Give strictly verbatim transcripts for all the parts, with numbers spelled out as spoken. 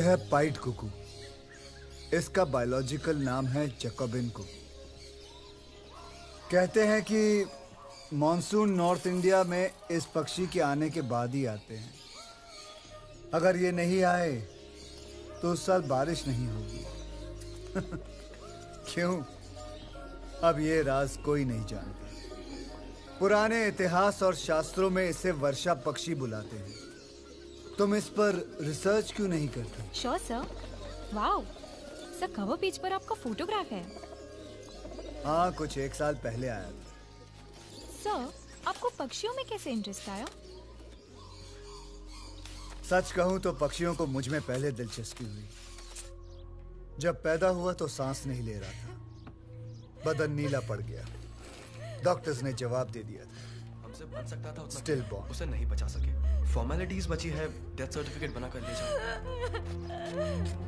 है पाइट कुकू। इसका बायोलॉजिकल नाम है जैकोबिन कुकू। कहते हैं कि मॉनसून नॉर्थ इंडिया में इस पक्षी के आने के बाद ही आते हैं। अगर ये नहीं आए तो उस साल बारिश नहीं होगी। क्यों? अब ये राज कोई नहीं जानता। पुराने इतिहास और शास्त्रों में इसे वर्षा पक्षी बुलाते हैं। तुम इस पर रिसर्च क्यों नहीं करते? Sure sir. Wow sir, cover page पर आपका फोटोग्राफ है। हाँ, कुछ एक साल पहले आया था। सर, आपको पक्षियों में कैसे इंटरेस्ट आया? सच कहूं तो पक्षियों को मुझ में पहले दिलचस्पी हुई। जब पैदा हुआ तो सांस नहीं ले रहा था, बदन नीला पड़ गया। डॉक्टर्स ने जवाब दे दिया था हमसे बन सकता था उतना, स्टिल बॉर्न। उसे नहीं बचा सके। फॉर्मेलिटीज बची है, डेथ सर्टिफिकेट बनाकर ले जाओ।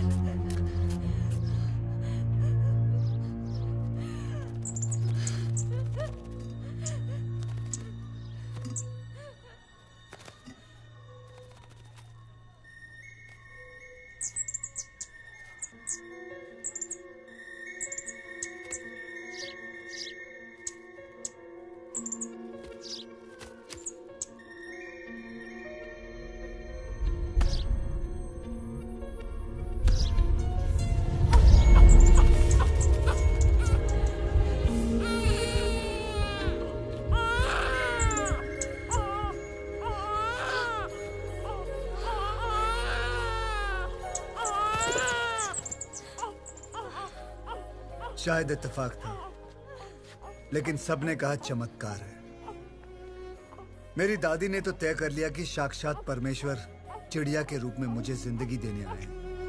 शायद इत्तेफाक था, लेकिन सबने कहा चमत्कार है। मेरी दादी ने तो तय कर लिया कि साक्षात परमेश्वर चिड़िया के रूप में मुझे जिंदगी देने आए।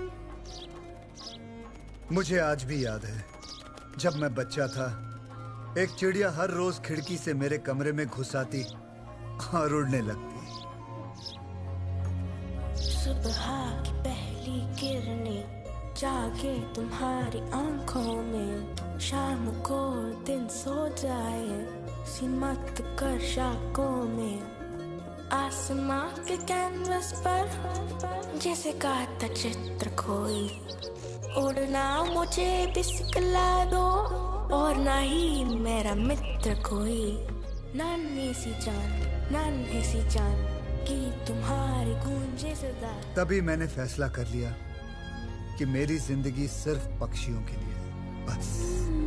मुझे आज भी याद है, जब मैं बच्चा था, एक चिड़िया हर रोज खिड़की से मेरे कमरे में घुस आती और उड़ने लगती। सुबह की पहली किरणें जागे तुम्हारी आंखों में, शाम को दिन सो जाए सिमट कर शाखों में। आसमां के कैनवस पर जैसे काता चित्र कोई, उड़ना मुझे भी सिखला दो और ना ही मेरा मित्र कोई। नन्ही सी जान, नन्ही सी जान की तुम्हारी गूंजे सदा। तभी मैंने फैसला कर लिया कि मेरी जिंदगी सिर्फ पक्षियों के लिए है, बस।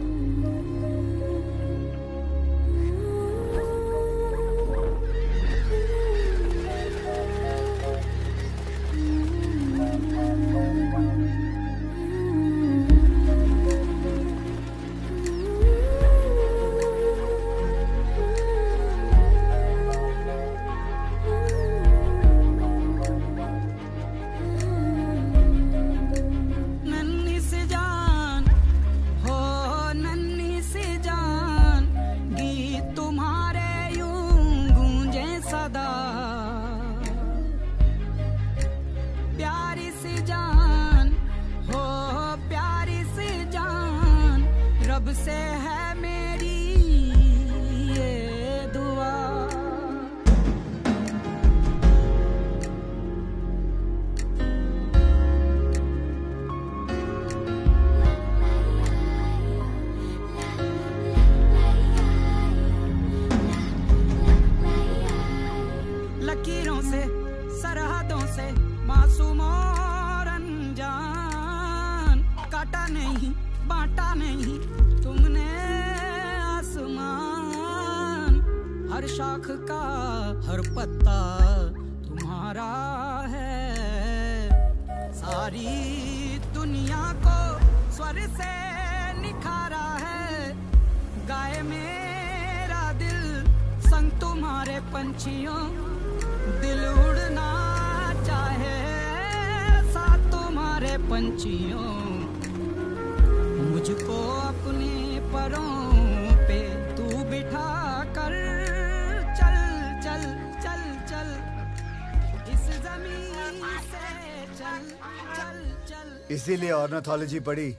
इसीलिए ऑर्निथोलॉजी पढ़ी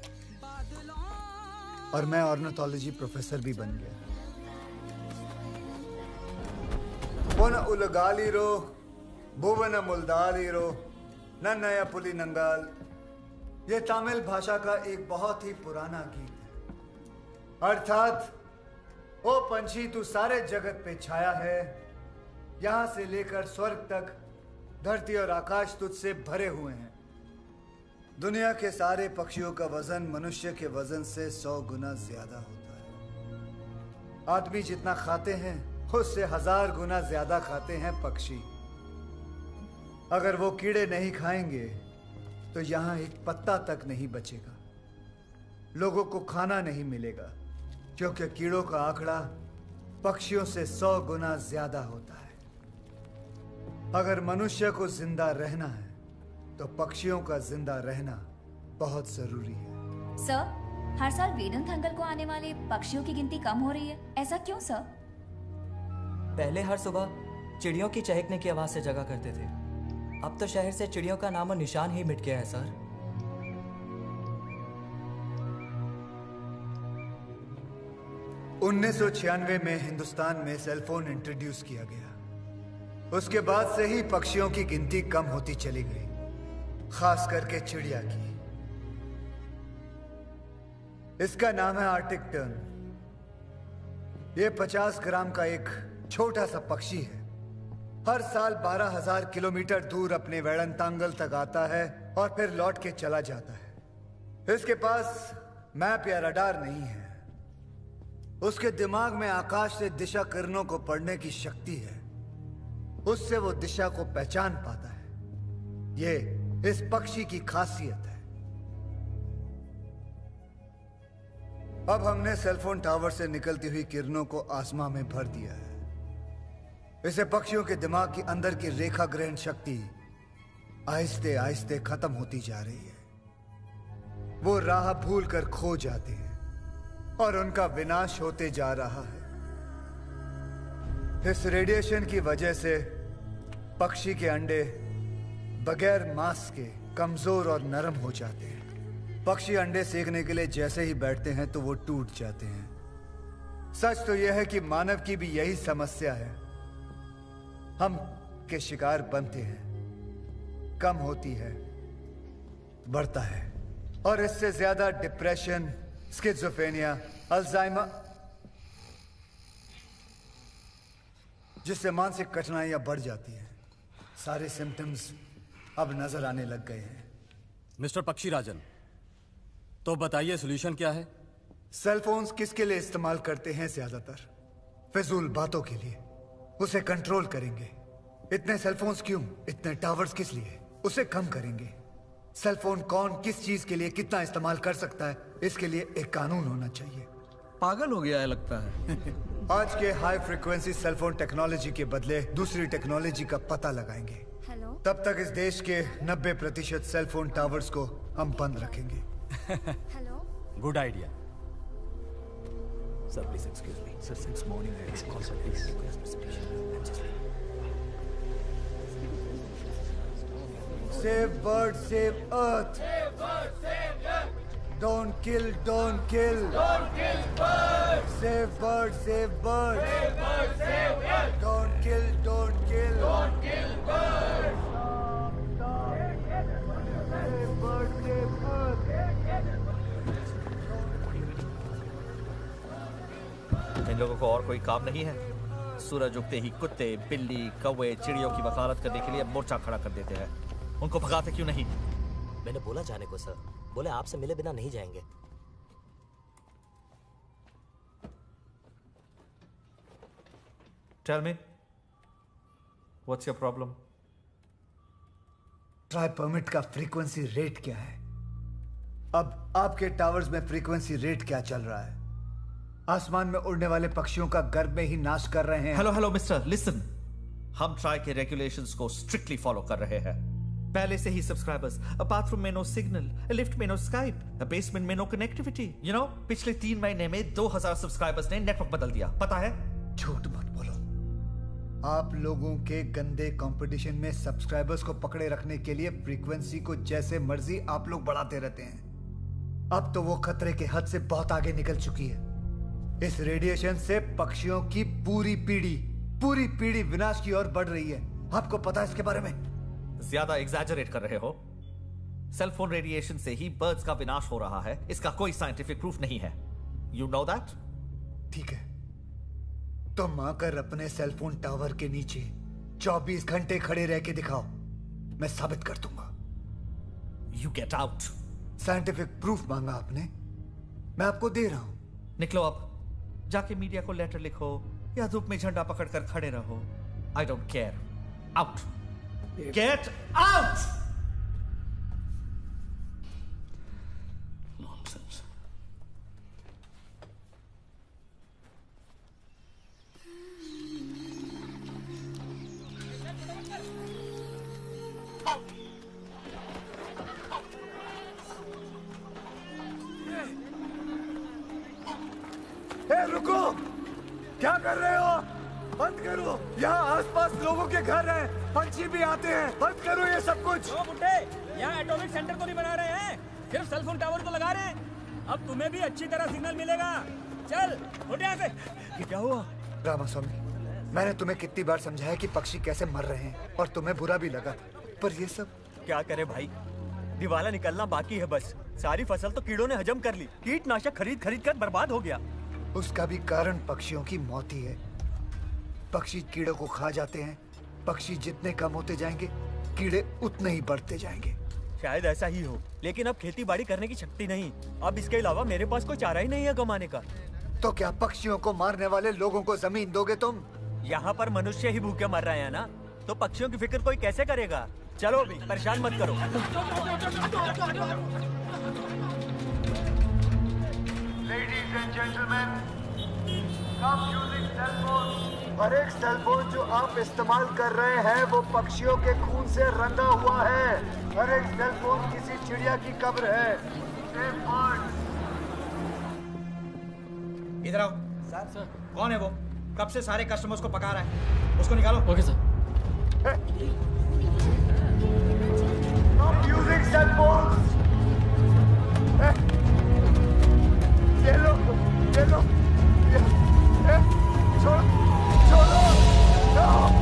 और मैं ऑर्निथोलॉजी प्रोफेसर भी बन गया। पुन उलगालीरो भुवन मुल्दालीरो नन्नया पुली नंगाल, ये तमिल भाषा का एक बहुत ही पुराना गीत है। अर्थात ओ पंछी तू सारे जगत पे छाया है, यहां से लेकर स्वर्ग तक धरती और आकाश तुझसे भरे हुए हैं। दुनिया के सारे पक्षियों का वजन मनुष्य के वजन से सौ गुना ज्यादा होता है। आदमी जितना खाते हैं उससे हजार गुना ज्यादा खाते हैं पक्षी। अगर वो कीड़े नहीं खाएंगे तो यहां एक पत्ता तक नहीं बचेगा। लोगों को खाना नहीं मिलेगा क्योंकि कीड़ों का आंकड़ा पक्षियों से सौ गुना ज्यादा होता है। अगर मनुष्य को जिंदा रहना है तो पक्षियों का जिंदा रहना बहुत जरूरी है। सर, हर साल वेदन थंगल को आने वाले पक्षियों की गिनती कम हो रही है, ऐसा क्यों सर? पहले हर सुबह चिड़ियों की चहकने की आवाज से जगा करते थे, अब तो शहर से चिड़ियों का नामो निशान ही मिट गया है सर। उन्नीस सौ छियानवे में हिंदुस्तान में सेलफोन इंट्रोड्यूस किया गया। उसके बाद से ही पक्षियों की गिनती कम होती चली गई, खास करके चिड़िया की। इसका नाम है आर्टिक टर्न। यह पचास ग्राम का एक छोटा सा पक्षी है। हर साल बारह हजार किलोमीटर दूर अपने वेड़नतांगल तक आता है और फिर लौट के चला जाता है। इसके पास मैप या रडार नहीं है। उसके दिमाग में आकाश से दिशा किरणों को पढ़ने की शक्ति है। उससे वो दिशा को पहचान पाता है। ये इस पक्षी की खासियत है। अब हमने सेलफोन टावर से निकलती हुई किरणों को आसमां में भर दिया है। इसे पक्षियों के दिमाग के अंदर की रेखा ग्रहण शक्ति आहिस्ते आहिस्ते खत्म होती जा रही है। वो राह भूल कर खो जाते हैं और उनका विनाश होते जा रहा है। इस रेडिएशन की वजह से पक्षी के अंडे बगैर मांस के कमजोर और नरम हो जाते हैं। पक्षी अंडे सेकने के लिए जैसे ही बैठते हैं तो वो टूट जाते हैं। सच तो यह है कि मानव की भी यही समस्या है। हम के शिकार बनते हैं, कम होती है, बढ़ता है, और इससे ज्यादा डिप्रेशन, स्किज़ोफ्रेनिया, अल्जाइमर, जिससे मानसिक कठिनाइयां बढ़ जाती हैं। सारे सिम्टम्स अब नजर आने लग गए हैं। मिस्टर पक्षी राजन, तो बताइए सॉल्यूशन क्या है? सेलफोन्स किसके लिए इस्तेमाल करते हैं? ज्यादातर फिजूल बातों के लिए। उसे कंट्रोल करेंगे। इतने सेलफोन्स क्यों? इतने टावर्स किस लिए? उसे कम करेंगे। सेलफोन कौन किस चीज के लिए कितना इस्तेमाल कर सकता है, इसके लिए एक कानून होना चाहिए। पागल हो गया है लगता है। आज के हाई फ्रीक्वेंसी सेलफोन टेक्नोलॉजी के बदले दूसरी टेक्नोलॉजी का पता लगाएंगे। हेलो। तब तक इस देश के नब्बे प्रतिशत सेलफोन टावर्स को हम बंद रखेंगे। Hello. Good idea. Sir, please excuse me. Sir, since morning I have called, sir, please. Save bird, save earth. Save bird, save earth. Don't kill, don't kill. Don't kill birds. Save bird, save bird. Save bird, save earth. Don't kill, don't kill. Don't kill birds. Save bird, save earth. इन लोगों को और कोई काम नहीं है? सूरज उगते ही कुत्ते, बिल्ली, कौवे, चिड़ियों की वकालत करने के लिए मोर्चा खड़ा कर देते हैं। उनको भगाते क्यों नहीं? मैंने बोला जाने को सर, बोले आपसे मिले बिना नहीं जाएंगे। Tell me, what's your problem? TRAI permit का फ्रीक्वेंसी रेट क्या है? अब आपके टावर्स में फ्रीक्वेंसी रेट क्या चल रहा है? आसमान में उड़ने वाले पक्षियों का गर्भ में ही नाश कर रहे हैं। Hello hello mister, listen. हम ट्राई के रेगुलेशंस को स्ट्रिक्टली फॉलो कर रहे हैं। पहले से ही सब्सक्राइबर्स, बाथरूम में नो सिग्नल, लिफ्ट में नो स्काइप, बेसमेंट में नो कनेक्टिविटी। यू नो, पिछले तीन महीने में दो हजार सब्सक्राइबर्स ने नेटवर्क बदल दिया, पता है? झूठ मत बोलो। आप लोगों के गंदे कंपटीशन में सब्सक्राइबर्स को पकड़े रखने के लिए फ्रीक्वेंसी को जैसे मर्जी आप लोग बढ़ाते रहते हैं। अब तो वो खतरे के हद से बहुत आगे निकल चुकी है। इस रेडिएशन से पक्षियों की पूरी पीढ़ी पूरी पीढ़ी विनाश की ओर बढ़ रही है। आपको पता है इसके बारे में? ज्यादा एग्जैजरेट कर रहे हो। सेल फोन रेडिएशन से ही बर्ड्स का विनाश हो रहा है, इसका कोई साइंटिफिक प्रूफ नहीं है। You know that? ठीक है, तुम आकर अपने सेल फोन टावर के नीचे चौबीस घंटे खड़े रह के दिखाओ, मैं साबित कर दूंगा। You get out. Scientific proof मांगा आपने, मैं आपको दे रहा हूं। निकलो अब, जाके मीडिया को लेटर लिखो या धूप में झंडा पकड़कर खड़े रहो। I don't care. Out, get out. Nonsense. ए, रुको, क्या कर रहे हो? बंद करो, यहाँ आसपास लोगों के घर हैं, पंछी भी आते हैं, बंद करो ये सब कुछ। ओ बुड्ढे, यहाँ एटॉमिक सेंटर को नहीं बना रहे हैं, सिर्फ सेल फोन टावर को लगा रहे हैं। अब तुम्हें भी अच्छी तरह सिग्नल मिलेगा। चल उठ यहाँ से। ये क्या हुआ? रामास्वामी, मैंने तुम्हें कितनी बार समझाया कि पक्षी कैसे मर रहे हैं और तुम्हें बुरा भी लगा, पर ये सब क्या करे भाई, दिवाला निकलना बाकी है बस। सारी फसल तो कीड़ों ने हजम कर ली, कीटनाशक खरीद खरीद कर बर्बाद हो गया। उसका भी कारण पक्षियों की मौत ही है। पक्षी कीड़ों को खा जाते हैं, पक्षी जितने कम होते जाएंगे कीड़े उतने ही बढ़ते जाएंगे। शायद ऐसा ही हो, लेकिन अब खेती बाड़ी करने की शक्ति नहीं। अब इसके अलावा मेरे पास कोई चारा ही नहीं है कमाने का। तो क्या पक्षियों को मारने वाले लोगों को जमीन दोगे तुम? यहाँ पर मनुष्य ही भूखे मर रहे हैं ना, तो पक्षियों की फिक्र कोई कैसे करेगा? चलो अभी परेशान मत करो। Ladies and gentlemen, stop using cell phones. हर एक सेल फोन जो आप इस्तेमाल कर रहे हैं वो पक्षियों के खून से रंगा हुआ है। हर एक सेल फोन किसी चिड़िया की कब्र है। Save birds. इधर आओ। सर सर कौन है वो? कब से सारे कस्टमर्स को पका रहा है, उसको निकालो। Okay sir. Stop using cell phones. ये लो, ये लो, ये, ए, छोड़ो, छोड़ो, no!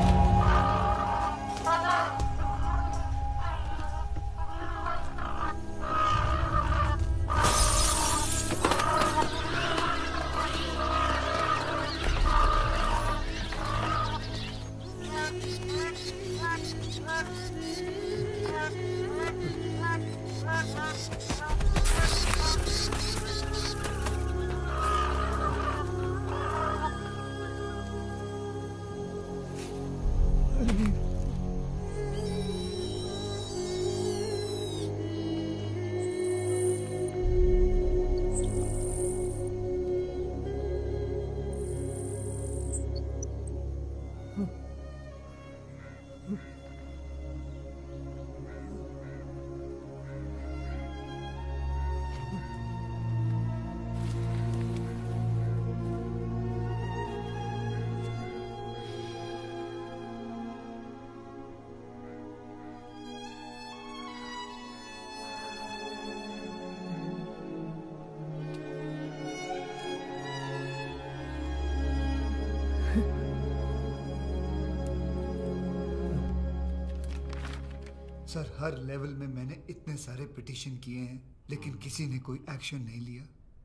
सर, हर लेवल में मैंने इतने सारे पिटीशन किए हैं लेकिन किसी ने कोई एक्शन नहीं लिया।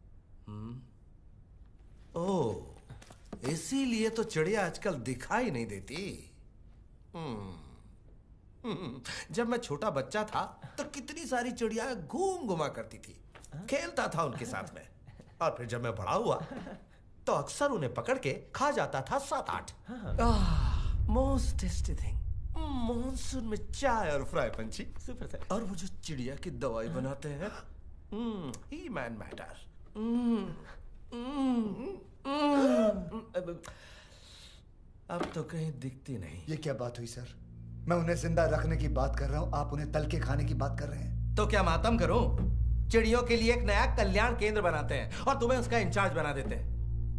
ओह, इसीलिए तो चिड़िया आजकल दिखाई नहीं देती। हम्म, जब मैं छोटा बच्चा था तो कितनी सारी चिड़िया घूम घुमा करती थी, खेलता था उनके साथ में। और फिर जब मैं बड़ा हुआ तो अक्सर उन्हें पकड़ के खा जाता था सात आठ। मोस्ट टेस्टी थिंग, मॉनसून में चाय और फ्राई पंछी। और वो जो चिड़िया की दवाई बनाते हैं, ही मैन मैटर। अब तो कहीं दिखती नहीं। ये क्या बात हुई सर? मैं उन्हें जिंदा रखने की बात कर रहा हूँ, आप उन्हें तल के खाने की बात कर रहे हैं। तो क्या मातम करूं? चिड़ियों के लिए एक नया कल्याण केंद्र बनाते हैं और तुम्हें उसका इंचार्ज बना देते हैं।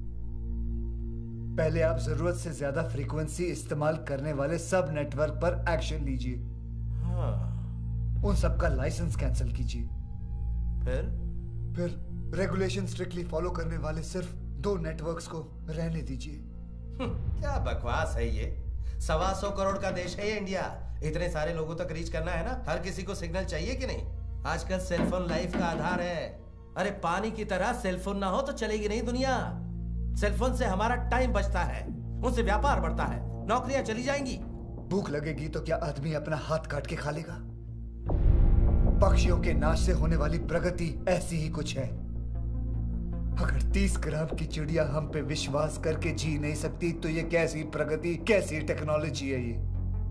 पहले आप जरूरत से ज्यादा फ्रीक्वेंसी इस्तेमाल करने वाले सब नेटवर्क पर एक्शन लीजिए। हाँ। उन सब का लाइसेंस कैंसिल कीजिए। फिर फिर रेगुलेशन स्ट्रिक्टली फॉलो करने वाले सिर्फ दो नेटवर्क्स को रहने दीजिए। क्या बकवास है ये? सवा सौ करोड़ का देश है ये इंडिया। इतने सारे लोगों तक रीच करना है ना, हर किसी को सिग्नल चाहिए कि नहीं? आजकल सेलफोन लाइफ का आधार है। अरे पानी की तरह सेलफोन ना हो तो चलेगी नहीं दुनिया। सेलफोन से हमारा टाइम बचता है, उनसे व्यापार बढ़ता है, नौकरियां चली जाएंगी। भूख लगेगी तो क्या आदमी अपना हाथ काट के खा लेगा? पक्षियों के नाश से होने वाली प्रगति ऐसी ही कुछ है। अगर तीस ग्राम की चिड़िया हम पे विश्वास करके जी नहीं सकती तो ये कैसी प्रगति, कैसी टेक्नोलॉजी है ये?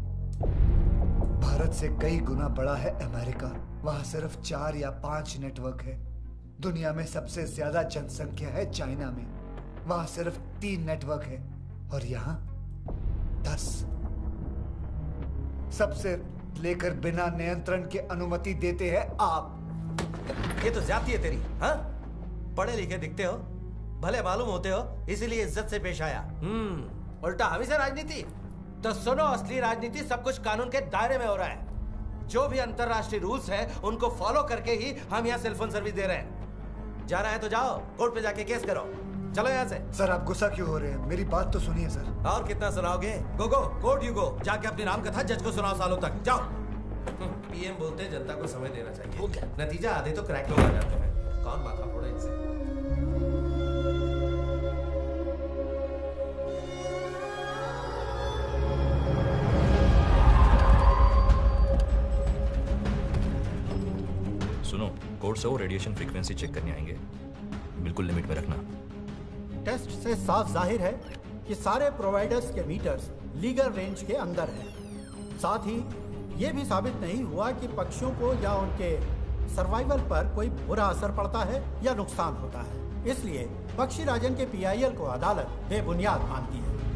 भारत से कई गुना बड़ा है अमेरिका, वहां सिर्फ चार या पांच नेटवर्क है। दुनिया में सबसे ज्यादा जनसंख्या है चाइना में, वहां सिर्फ तीन नेटवर्क है, और यहां दस। सबसे लेकर बिना नियंत्रण के अनुमति देते हैं आप। ये तो ज्यादती है तेरी। हाँ, पढ़े लिखे दिखते हो, भले मालूम होते हो, इसीलिए इज्जत से पेश आया। हम्म उल्टा हम ही से राजनीति। तो सुनो, असली राजनीति सब कुछ कानून के दायरे में हो रहा है। जो भी अंतरराष्ट्रीय रूल्स है उनको फॉलो करके ही हम यहाँ सेलफोन सर्विस दे रहे हैं। जाना है तो जाओ, कोर्ट पे जाके केस करो। चलो यहाँ से। सर आप गुस्सा क्यों हो रहे हैं? मेरी बात तो सुनिए सर। और कितना सुनाओगे? गो गो कोर्ट यू गो, जाके अपनी राम कथा जज को सुनाओ सालों तक। जाओ। पीएम बोलते हैं जनता को समय देना चाहिए, नतीजा आधे तो क्रैक लोग आ जाते हैं। कौन माथा फोड़े इनसे? सुनो, कोर्ट से वो रेडिएशन फ्रीक्वेंसी चेक करने आएंगे, बिल्कुल लिमिट में रखना। टेस्ट से साफ जाहिर है कि सारे प्रोवाइडर्स के मीटर्स लीगल रेंज के अंदर हैं। साथ ही ये भी साबित नहीं हुआ कि पक्षियों को या उनके सर्वाइवल पर कोई बुरा असर पड़ता है या नुकसान होता है। इसलिए पक्षी राजन के पीआईएल को अदालत बेबुनियाद मानती है।